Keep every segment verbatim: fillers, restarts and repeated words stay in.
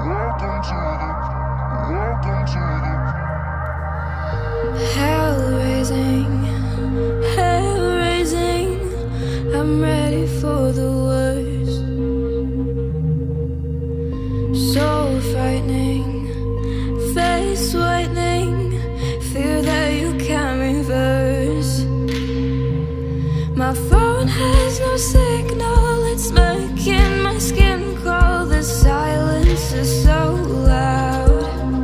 Hell raising, hell raising. I'm ready for the worst. So frightening, face whitening. Fear that you can't reverse. My phone has no signal, it's making my skin crawl. The silence is so loud.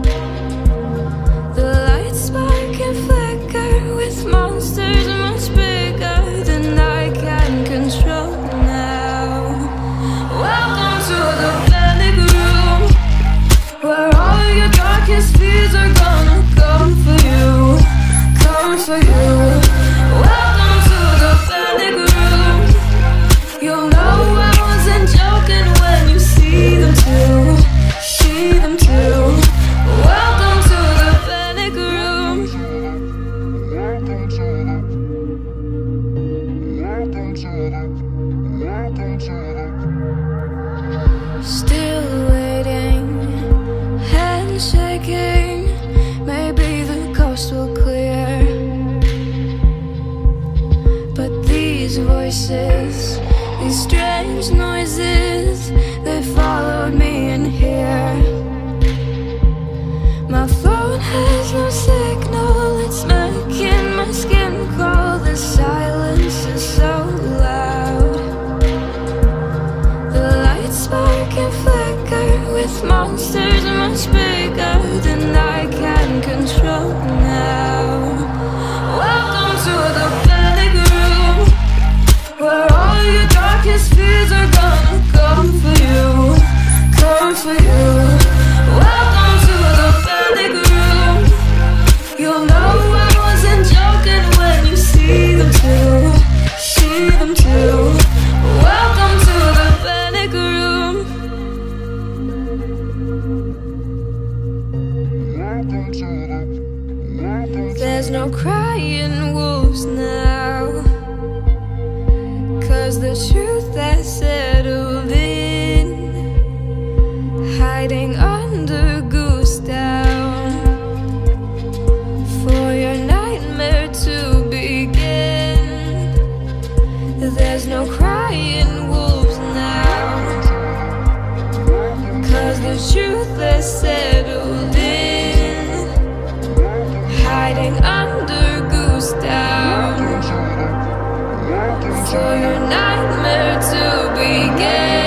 The lights spark and flicker with monsters much bigger than I can control now. Welcome to the panic room, where all your darkest fears are gonna come for you, come for you. Welcome to the panic room. You'll know I wasn't joking when you see them too, see them too. Welcome to the panic room. Welcome to the, welcome to the, welcome to the. Still waiting, hand shaking. Maybe the coast will clear, but these voices, these strange noises, they followed me in here. My phone has no signal, it's making my skin crawl. The silence is so loud. The lights spark and flicker with monsters much bigger than I can control now. Welcome to the panic room, where all your darkest fears are gonna come for you, come for you. Welcome to the panic room. You'll know I wasn't joking when you see them too, see them too. Welcome to the panic room. Welcome to the, welcome to There's no crying wolves now, 'cause the truth has settled in, hiding under goose down, for your nightmare to begin. There's no crying wolves now, 'cause the truth has settled in, hiding under goose down, for your nightmare to begin.